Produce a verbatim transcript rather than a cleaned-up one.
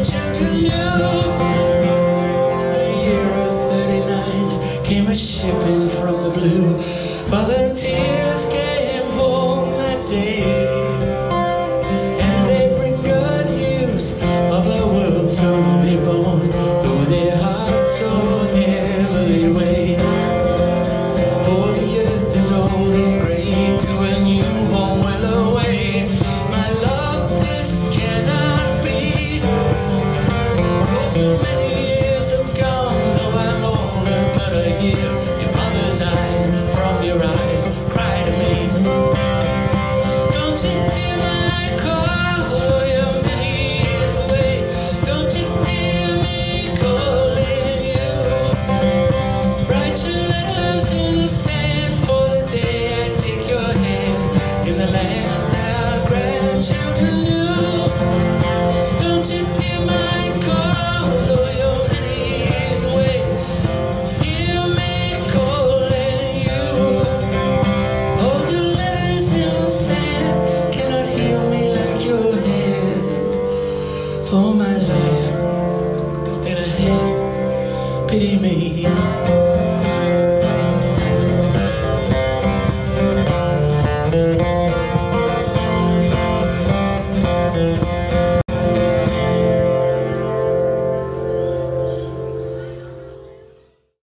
children knew. The year of thirty-nine came a shipping from the blue. Volunteers came home that day, and they bring good news of a world soon be born, though their hearts so heavily weigh. For the earth is old and grey, to a new home well away. My love, this cannot be, for so many